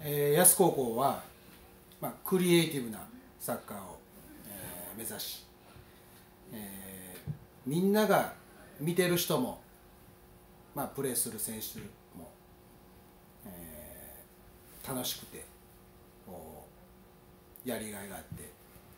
安高校は、クリエイティブなサッカーを、目指し、みんなが見てる人も、プレーする選手も、楽しくてやりがいがあって、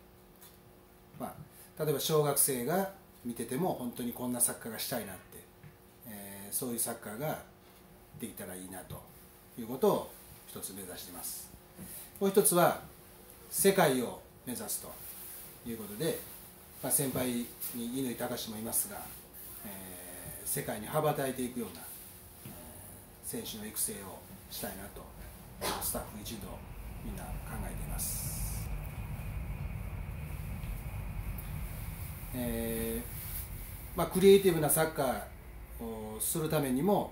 例えば小学生が見てても本当にこんなサッカーがしたいなって、そういうサッカーができたらいいなということを一つ目指しています。もう一つは世界を目指すということで、先輩に乾隆もいますが、世界に羽ばたいていくような、選手の育成をしたいなとスタッフ一同みんな考えています。クリエイティブなサッカーをするためにも、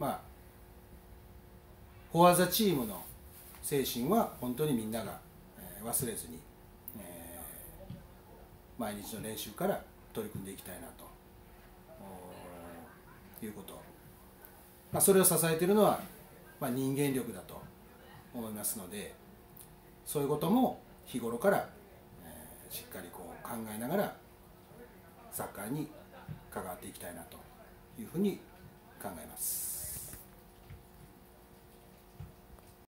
フォアザチームの精神は本当にみんなが忘れずに、毎日の練習から取り組んでいきたいなということ、それを支えているのは、人間力だと思いますので、そういうことも日頃から、しっかり考えながらサッカーに関わっていきたいなというふうに考えます。